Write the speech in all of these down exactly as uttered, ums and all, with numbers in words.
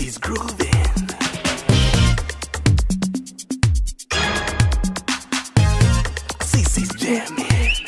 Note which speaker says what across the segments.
Speaker 1: City's grooving. City's jamming.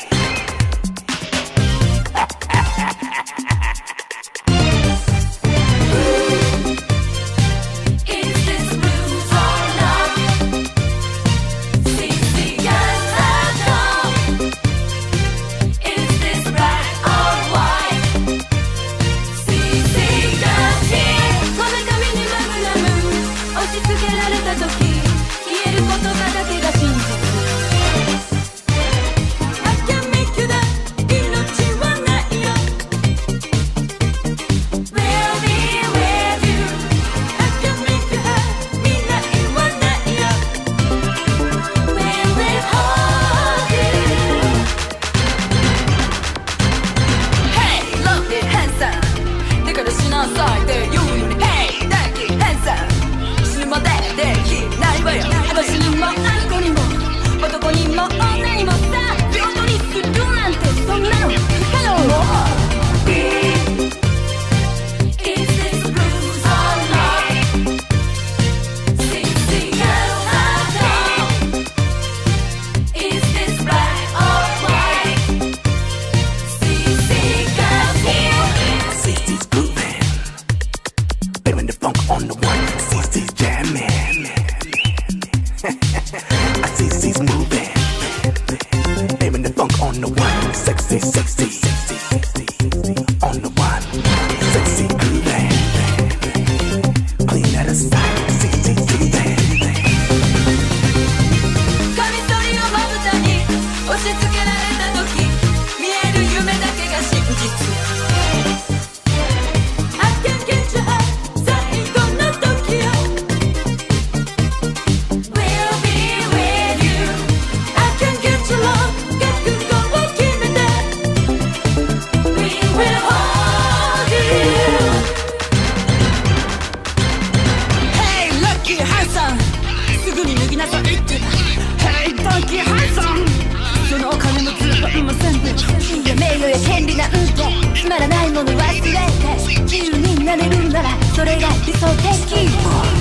Speaker 1: On the one, City's jamming. I see C's moving. Aiming the funk on the one, sexy, sexy, sexy, on the one, sexy grooving. Clean at a side, C's grooving.
Speaker 2: カミソリをまぶたに押し付けられた時、見える夢だけが真実。すぐに脱ぎなさいって。Hey Donkey Hanson、 そのお金もずっと今全部地位や名誉や権利なんてつまらないもの忘れて自由になれるならそれが理想的。